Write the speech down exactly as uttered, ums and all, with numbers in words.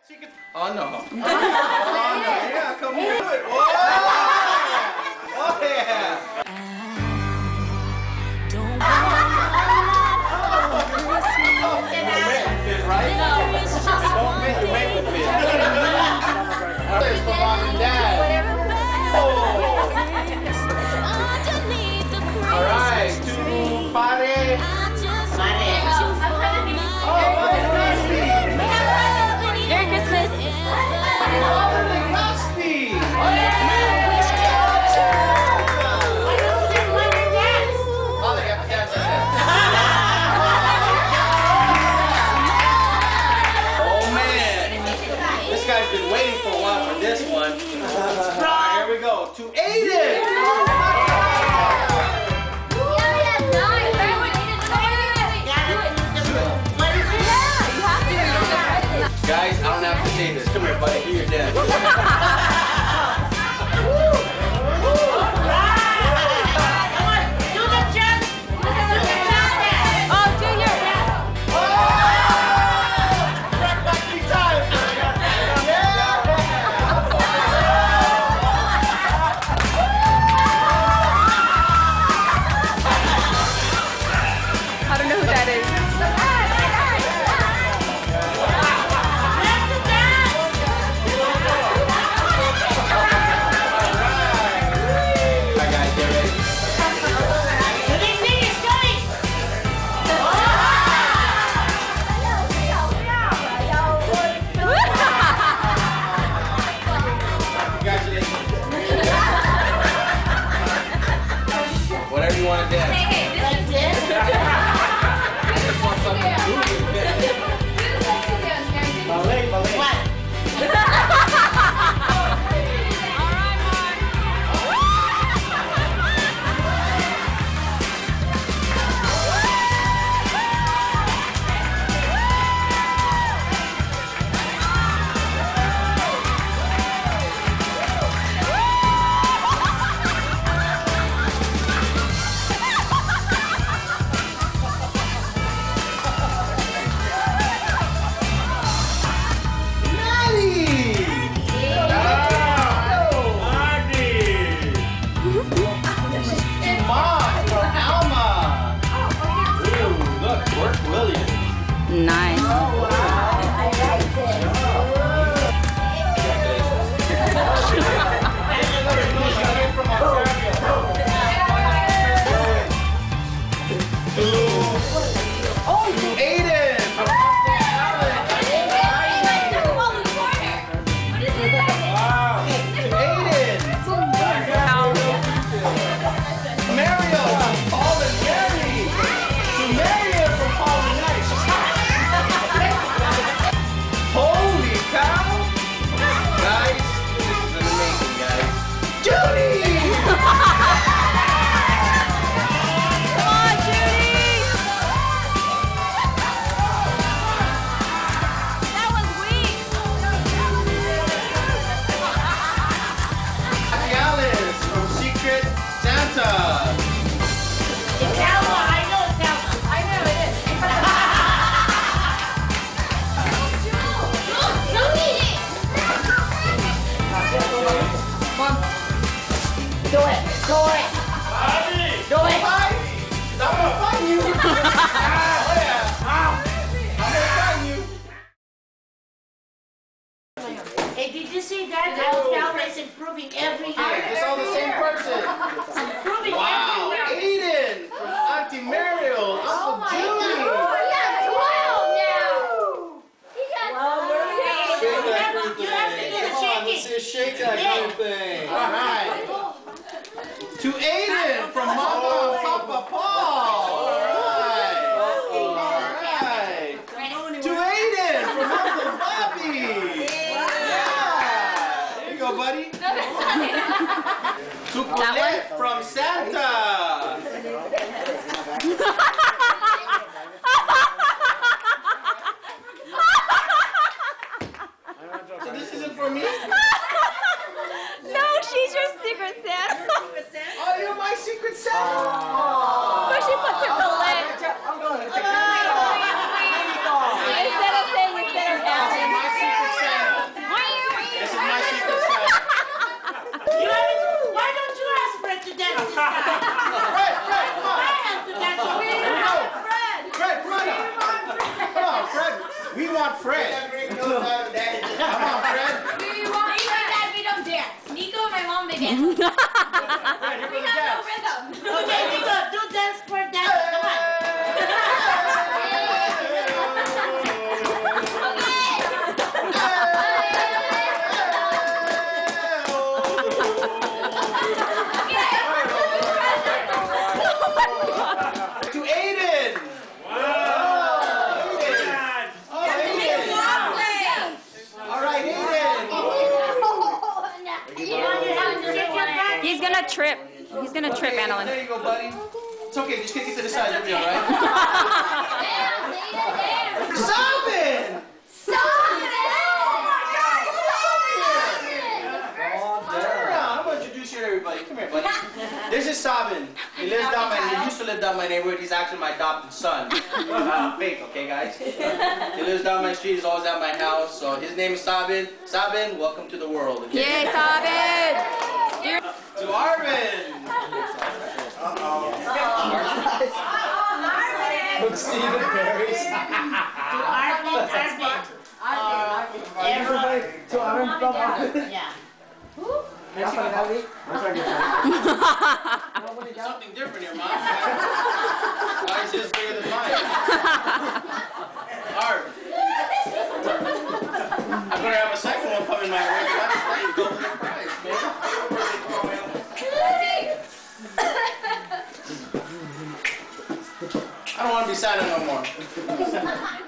Secret. Oh no. Oh no. Yeah, come here. Do it. Oh, oh yeah. Don't fit, right? Don't fit, you make it fit. There's for mom and dad. Oh. All right, two, pare. Been waiting for a while for this one. Right, here we go. To Aiden! Guys, I don't have to say this. Come here, buddy. Do your dance. Whatever you want to dance. Hey, hey, this is it. I just want something to do with it. Ballet, ballet. What? Nice. Oh, wow. I like it. Oh, Aiden! Do it! Do it! Bobby! Do it! Bobby! I'm gonna find you! Ah, yeah. Ah, I'm gonna find you! Hey, did you see that? Alfalfa is improving every year. It's all the same person. Improving Wow! every year. Aiden! From Auntie Mariel! Oh Uncle my Julie! God! Yeah, twelve now! He got twelve! Shake that good You have to thing! get a Come on, shake let's see, shake that Yeah. good thing! Alright! To Aiden from Mama and Papa Paul! Alright! Alright! To Aiden from Uncle Bobby! Yeah! There you go, buddy! To Colette from Santa! So this isn't for me? No, she's your secret Santa. Oh, you're my secret Santa! But she puts her Colette. I'm going to take Instead of saying instead of my secret Santa. gonna trip. He's gonna trip, Okay, Annalyn. there you go, buddy. It's okay, just kick it to the side. You'll be all right. Sabin! Turn around. I'm gonna introduce you to everybody. Come here, buddy. This is Sabin. He lives down my. He used to live down my neighborhood. He's actually my adopted son. Uh, fake, okay, guys. He lives down my street. He's always at my house. So his name is Sabin. Sabin, welcome to the world. Okay? Yay, Sabin! To Arvin. Uh-oh. From Stephen Barry's. Everybody to Arvin from Arvin. Yeah. Something different here, Mom. Why is his bigger than mine? Arvin. I'm gonna have a second one coming my way. That's like double the price, man. I don't want to be silent no more.